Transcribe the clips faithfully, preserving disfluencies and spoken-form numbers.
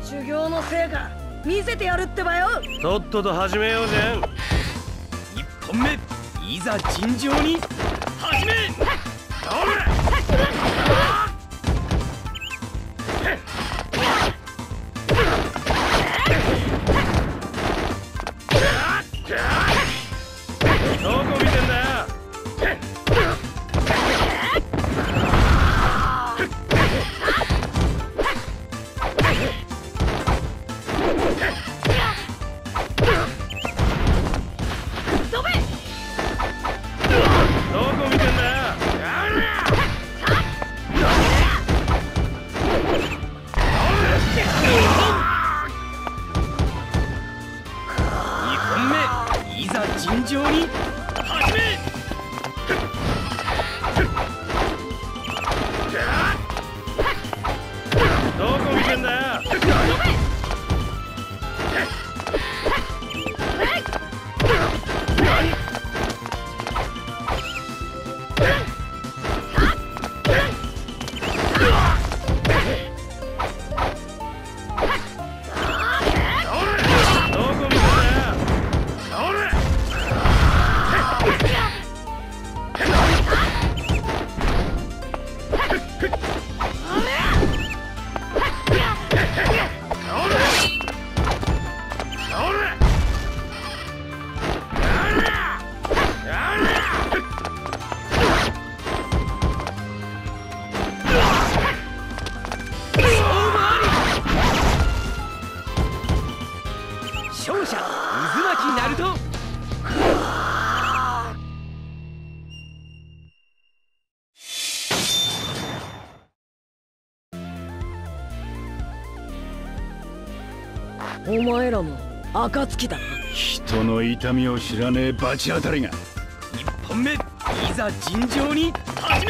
修行の成果見せてやるってばよ。 とっとと始めようぜ。 一本目、いざ尋常に始め。 どこ見てんだよ。 尋常に始め。 どこ見てんだよ。 勝者、渦巻ナルト。 お前らも暁だな。 人の痛みを知らねえバチ当たりが。 一本目、いざ尋常に始め。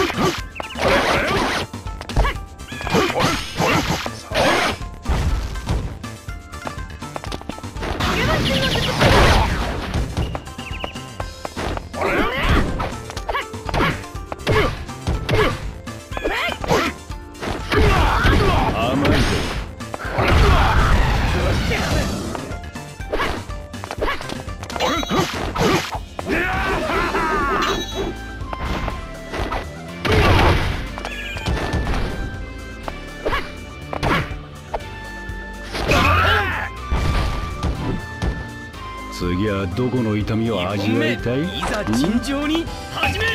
次はどこの痛みを味わいたい？ いざ尋常に始め。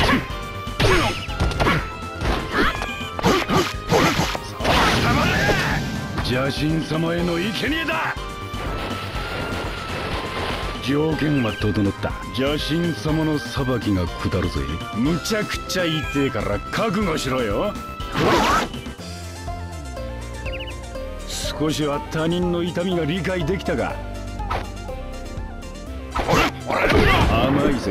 邪神様への生贄だ。条件は整った。邪神様の裁きが下るぜ。むちゃくちゃ痛えから覚悟しろよ。少しは他人の痛みが理解できたか？甘いぜ。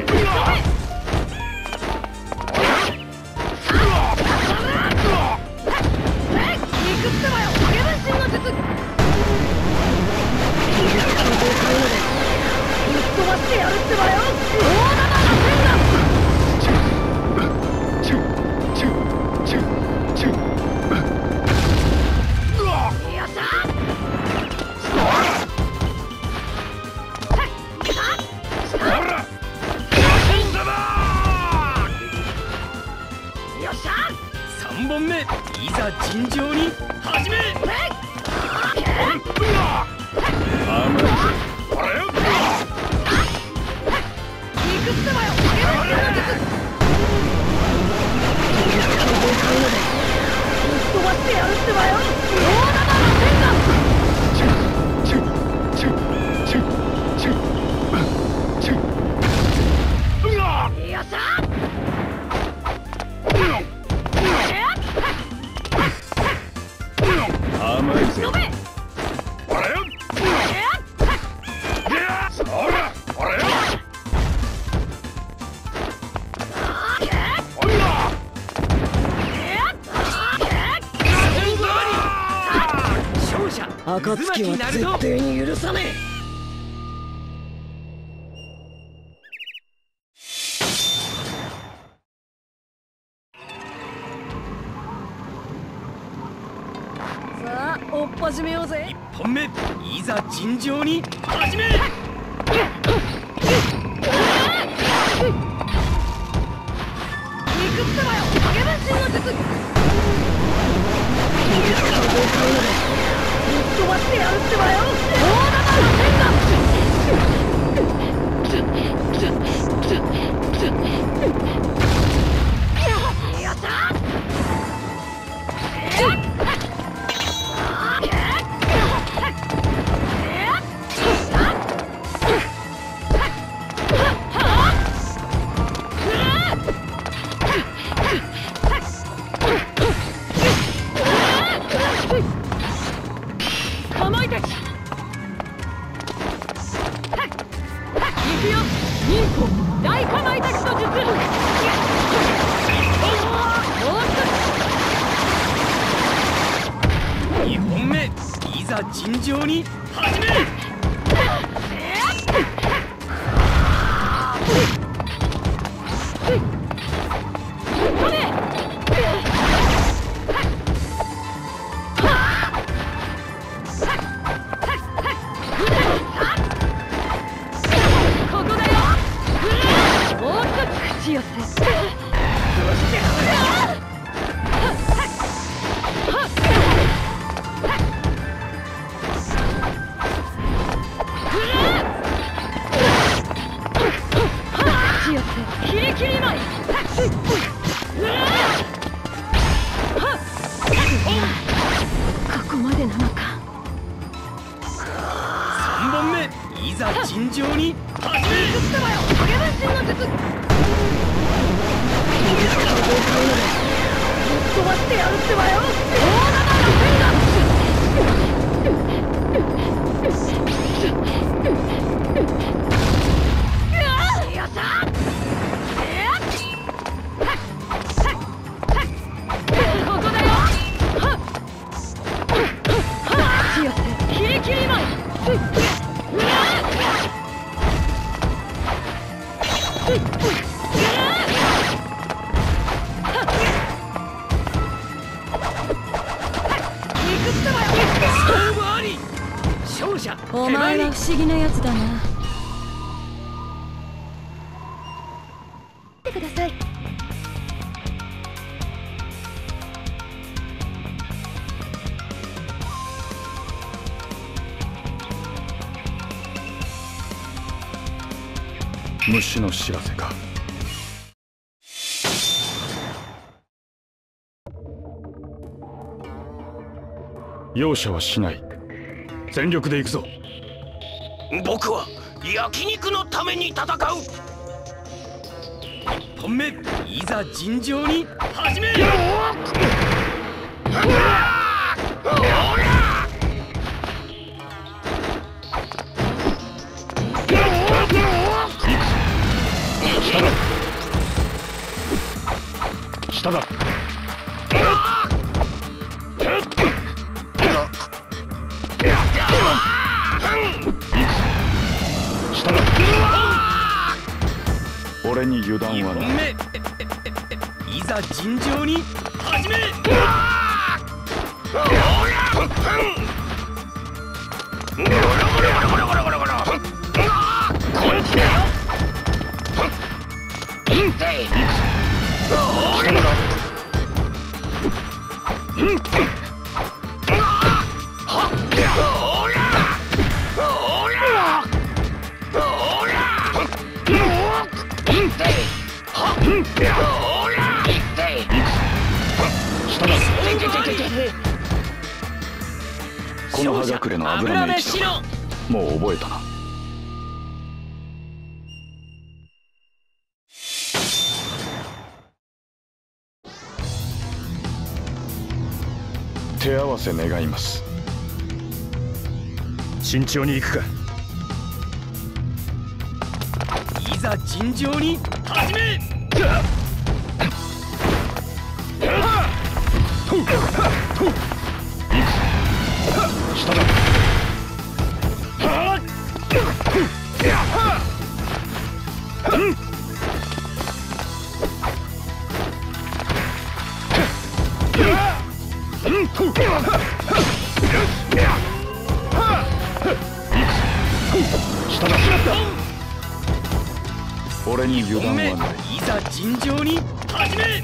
三本目、いざ尋常に始め。 甘いぜ。 暁は絶対に許さねえ。さあ追っ始めようぜ。 いっぽんめ、いざ尋常に始め。 行くってばよ、影分身の術。ぶっ飛ばしてやるってばよ、大玉の剣が。やった構えて。行くよ、忍法大構えたちの術。 にほんめ、いざ尋常に始め。 ここだよ。もう一つ口寄せ。キリキリ舞い。ここまでなのか。 さんぼんめ、いざ尋常に始め。 行くってばよ、影分身の術。ぶっ飛ばしてやるってばよ、大玉の剣が。やったここだよ。キリキリ舞い。 勝負あり。勝者お前は不思議なやつだな。見てください。 虫の知らせか。容赦はしない。全力で行くぞ。 僕は焼肉のために戦う。いっぽんめ、いざ尋常に始め。 下だ。下だ。俺に油断はない。 いざ尋常に始め。 この葉隠れの油の位置だ。もう覚えたな。手合わせ願います。 慎重に行くか。 いざ尋常に始め。 下だ。 下だ。俺に油断はない。 いざ尋常に始め。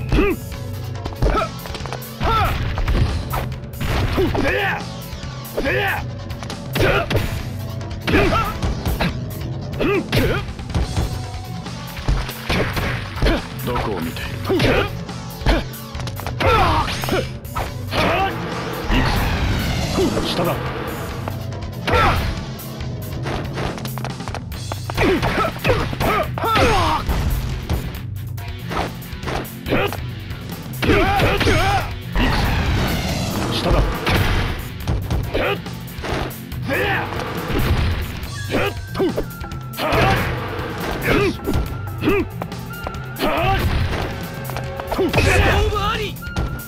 どこを見ている。下だ。下だ。 勝負あり。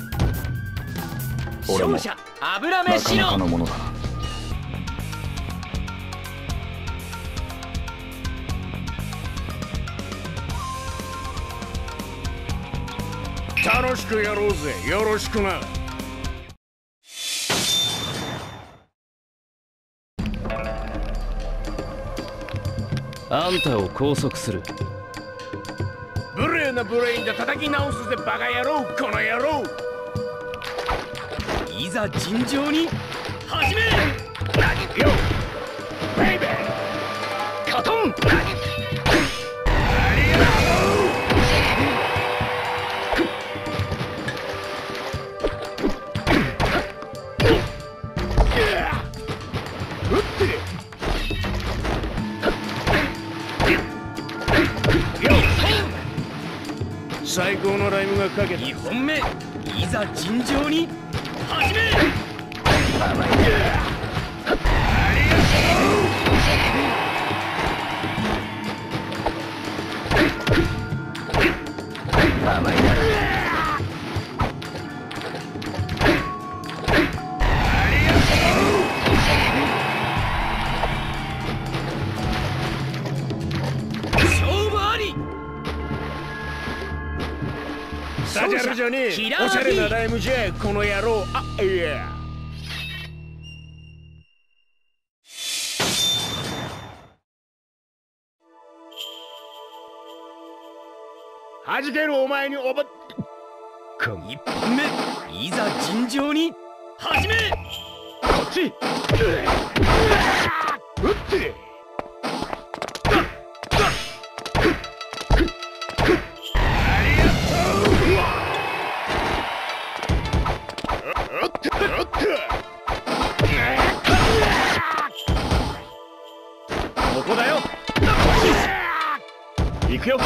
俺も勝者油なか飯のなかのものだな。 楽しくやろうぜ。よろしくな。 あんたを拘束する。 無礼なブレインで叩き直すぜバカ野郎。この野郎。 いざ尋常に始め。 よベイベーカトン。最高のライムがかけた。 にほんめいざ尋常に始め。勝負あり。 ダジャレじゃねえ。 キラー B おしゃれなライムじゃこの野郎。あいや。弾けるお前におば。 一本目いざ尋常に始め。 こっち。撃ってここだよ。行くよ。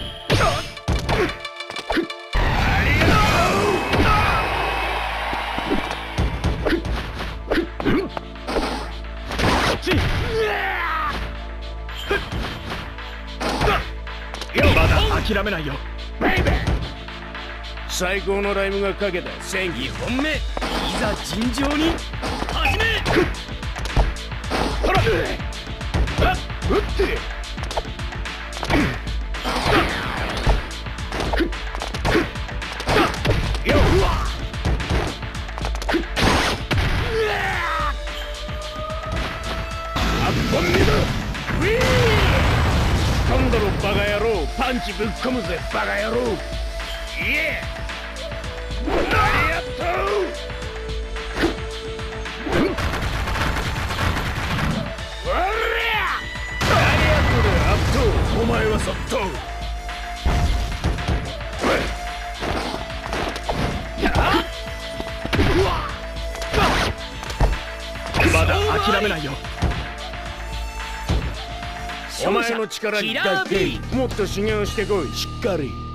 まだ諦めないよ。ベイベー最高のライムがかけた。戦にほんめいざ尋常に始め。 ほら撃ってよっあっぽんめだ。ウィー今度のバカ野郎パンチぶっ込むぜバカ野郎。イエーありがとう。おりゃ何やっとるアット。お前はそっとまだ諦めないよ。お前の力にだけもっと修行してこい。しっかり。